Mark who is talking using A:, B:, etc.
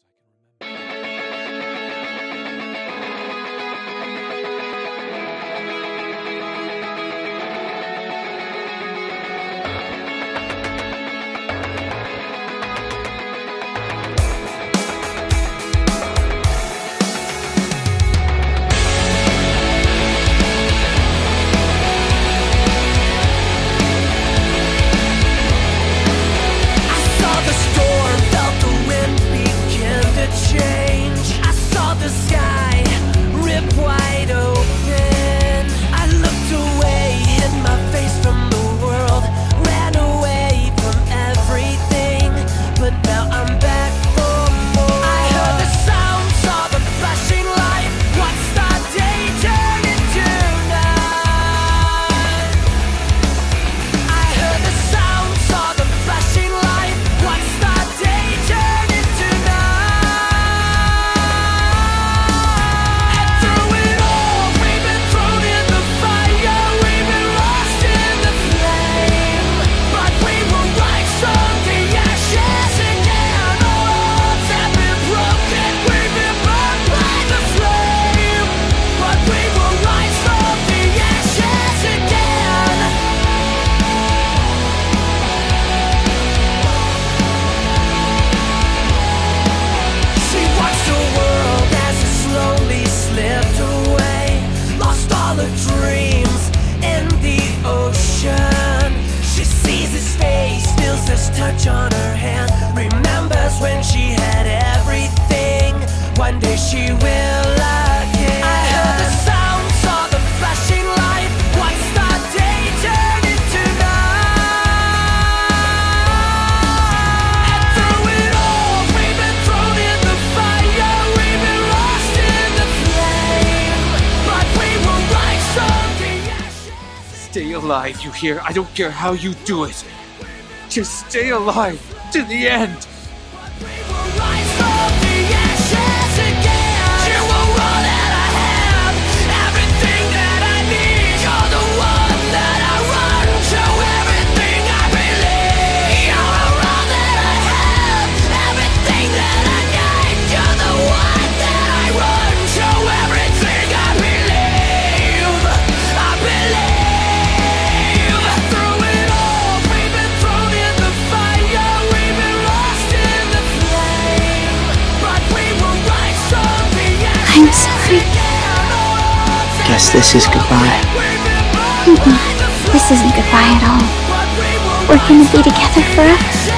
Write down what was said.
A: Touch on her hand, remembers when she had everything. One day she will again. I heard the sound, saw the flashing light. What's the day turned into night? And through it all, we've been thrown in the fire. We've been lost in the flame, but we will rise from the ashes.
B: Stay alive, you hear? I don't care how you do it. Just stay alive to the end.
A: We will rise from the ashes again. You will run that I have everything that I need. You're the one that I run to, everything I believe. You're the one that I have everything that I need. You're the one that I run to, everything I believe. I believe. Through it all, we've been thrown in the fire. We've been lost in the flame, but we will rise from the ashes.
C: I'm sorry.
D: Guess this is goodbye.
C: This isn't goodbye at all. We're gonna be together forever.